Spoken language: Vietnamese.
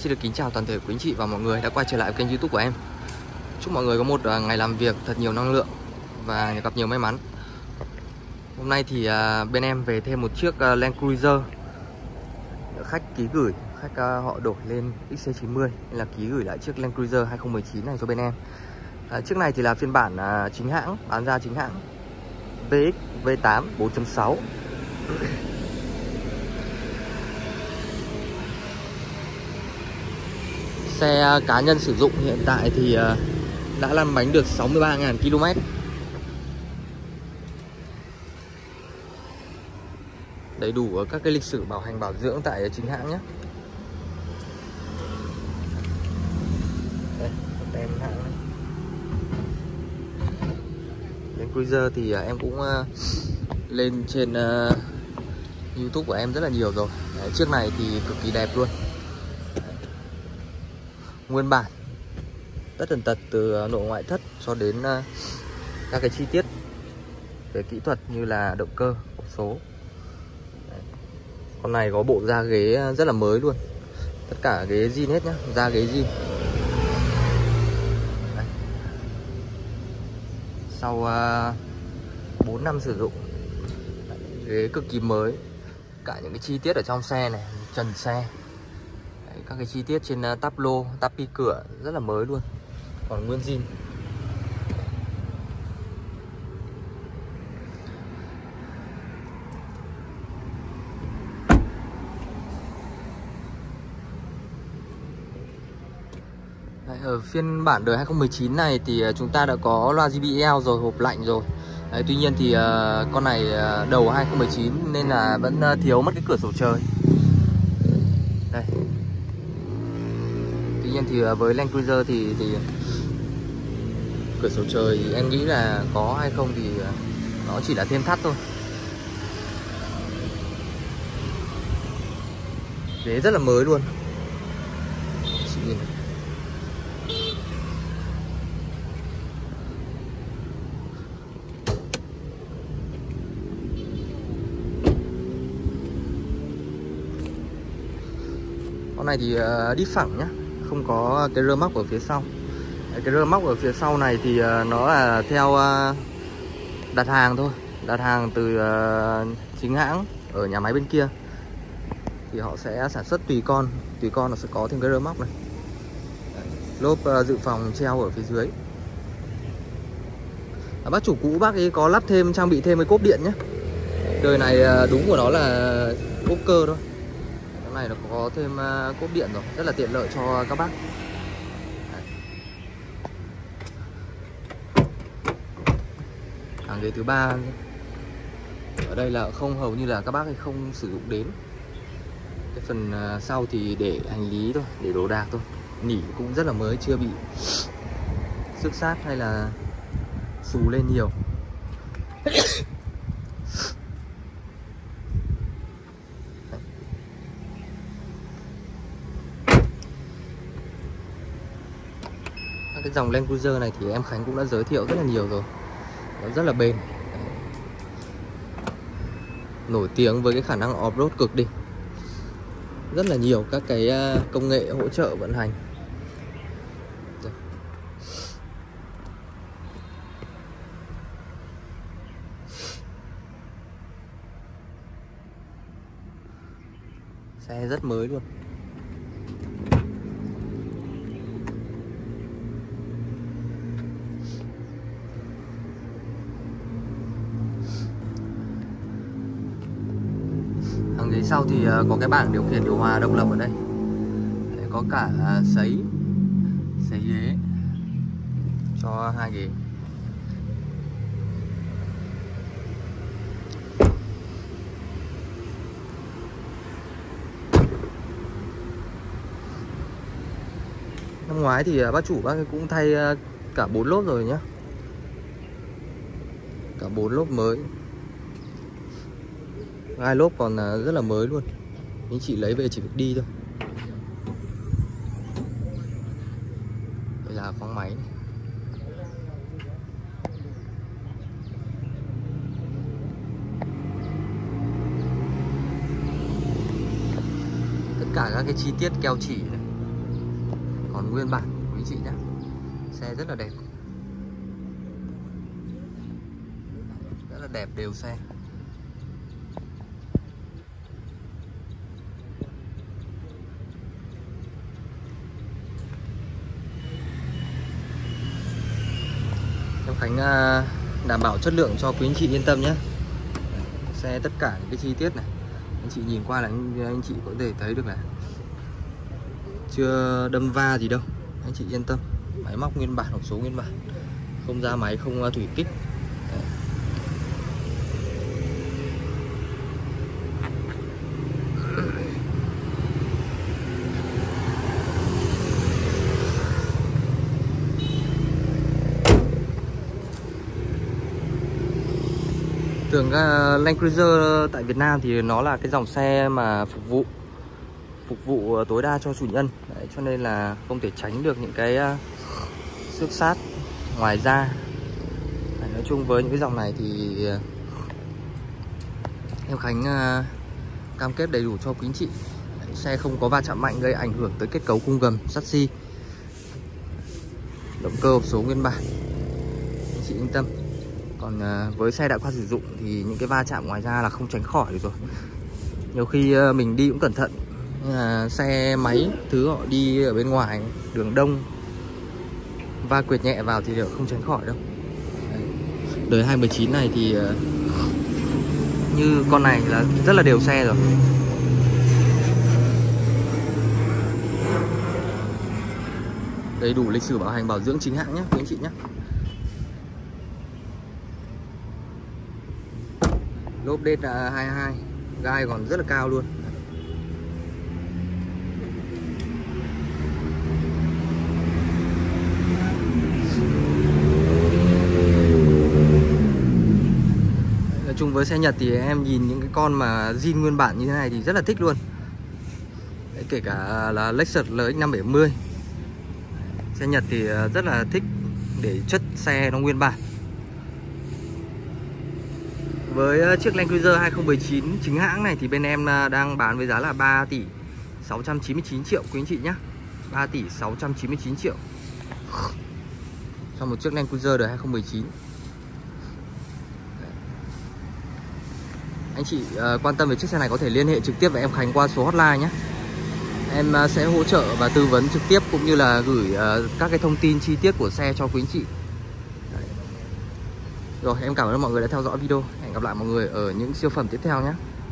xin được kính chào toàn thể quý anh chị và mọi người đã quay trở lại kênh YouTube của em. Chúc mọi người có một ngày làm việc thật nhiều năng lượng và gặp nhiều may mắn. Hôm nay thì bên em về thêm một chiếc Land Cruiser. Khách ký gửi, khách họ đổi lên XC90 nên là ký gửi lại chiếc Land Cruiser 2019 này cho bên em. Chiếc này thì là phiên bản chính hãng, bán ra chính hãng VX V8 4.6. Xe cá nhân sử dụng hiện tại thì đã lăn bánh được 63.000 km. Đầy đủ các cái lịch sử bảo hành bảo dưỡng tại chính hãng nhé. Đây, tem hãng này. Land Cruiser thì em cũng lên trên YouTube của em rất là nhiều rồi. Đấy, chiếc này thì cực kỳ đẹp luôn. Nguyên bản tất tần tật từ nội ngoại thất cho đến các cái chi tiết về kỹ thuật như là động cơ, hộp số. Đấy. Con này có bộ da ghế rất là mới luôn. Tất cả ghế zin hết nhá, da ghế zin. Đấy. Sau 4 năm sử dụng, ghế cực kỳ mới. Cả những cái chi tiết ở trong xe này, trần xe, các cái chi tiết trên táp lô, táp pi cửa rất là mới luôn, còn nguyên zin. Đấy, ở phiên bản đời 2019 này thì chúng ta đã có loa JBL rồi, hộp lạnh rồi. Đấy, tuy nhiên thì con này đầu 2019 nên là vẫn thiếu mất cái cửa sổ trời. Đây. Tuy nhiên thì với Land Cruiser thì cửa sổ trời thì em nghĩ là có hay không thì nó chỉ là thêm thắt thôi. Ghế rất là mới luôn. Chị nhìn này. Con này thì đi phẳng nhá, không có cái rơ móc ở phía sau. Cái rơ móc ở phía sau này thì nó là theo đặt hàng thôi, đặt hàng từ chính hãng ở nhà máy bên kia thì họ sẽ sản xuất tùy con nó sẽ có thêm cái rơ móc này. Đấy. Lốp dự phòng treo ở phía dưới. Bác chủ cũ bác ấy có lắp thêm, trang bị thêm cái cốp điện nhé. Đời này đúng của nó là cốp cơ thôi. Cái này nó có thêm cốp điện rồi, rất là tiện lợi cho các bác. Hàng ghế thứ ba ở đây là không, hầu như là các bác ấy không sử dụng đến. Cái phần sau thì để hành lý thôi, để đồ đạc thôi. Nỉ cũng rất là mới, chưa bị xước sát hay là xù lên nhiều. Cái dòng Land Cruiser này thì em Khánh cũng đã giới thiệu rất là nhiều rồi. Nó rất là bền. Nổi tiếng với cái khả năng off-road cực đỉnh. Rất là nhiều các cái công nghệ hỗ trợ vận hành. Rồi. Xe rất mới luôn. Hàng ghế sau thì có cái bảng điều khiển điều hòa độc lập ở đây. Đấy, có cả sấy ghế cho hai ghế. Năm ngoái thì bác chủ bác ấy cũng thay cả 4 lốp rồi nhá. Cả 4 lốp mới. Hai lốp còn rất là mới luôn. Anh chị lấy về chỉ việc đi thôi. Đây là phóng máy này. Tất cả các cái chi tiết keo chỉ này, nguyên bản quý chị nhé. Xe rất là đẹp, rất là đẹp, đều xe. Em Khánh đảm bảo chất lượng cho quý anh chị yên tâm nhé. Xe tất cả những cái chi tiết này anh chị nhìn qua là anh chị có thể thấy được là chưa đâm va gì đâu, anh chị yên tâm. Máy móc nguyên bản, hộp số nguyên bản, không ra máy, không thủy kích. Thường Land Cruiser tại Việt Nam thì nó là cái dòng xe mà phục vụ tối đa cho chủ nhân. Đấy, cho nên là không thể tránh được những cái xước sát ngoài ra. Đấy, nói chung với những cái dòng này thì em Khánh cam kết đầy đủ cho quý anh chị. Đấy, xe không có va chạm mạnh gây ảnh hưởng tới kết cấu khung gầm, chassis. Động cơ hộp số nguyên bản, anh chị yên tâm. Còn với xe đã qua sử dụng thì những cái va chạm ngoài ra là không tránh khỏi được rồi. Nhiều khi mình đi cũng cẩn thận, xe máy thứ họ đi ở bên ngoài đường đông, va quệt nhẹ vào thì đều không tránh khỏi đâu. Đấy. Đời 2019 này thì như con này là rất là đều xe rồi. Đầy đủ lịch sử bảo hành bảo dưỡng chính hãng nhé quý anh chị nhé. Lốp DT22, gai còn rất là cao luôn. Nói chung với xe Nhật thì em nhìn những cái con mà zin nguyên bản như thế này thì rất là thích luôn. Đấy, kể cả là Lexus LX570. Xe Nhật thì rất là thích để chất xe nó nguyên bản. Với chiếc Land Cruiser 2019 chính hãng này thì bên em đang bán với giá là 3 tỷ 699 triệu quý anh chị nhé. 3 tỷ 699 triệu cho một chiếc Land Cruiser đời 2019. Anh chị quan tâm về chiếc xe này có thể liên hệ trực tiếp với em Khánh qua số hotline nhé. Em sẽ hỗ trợ và tư vấn trực tiếp cũng như là gửi các cái thông tin chi tiết của xe cho quý anh chị. Rồi, em cảm ơn mọi người đã theo dõi video. Hẹn gặp lại mọi người ở những siêu phẩm tiếp theo nhé.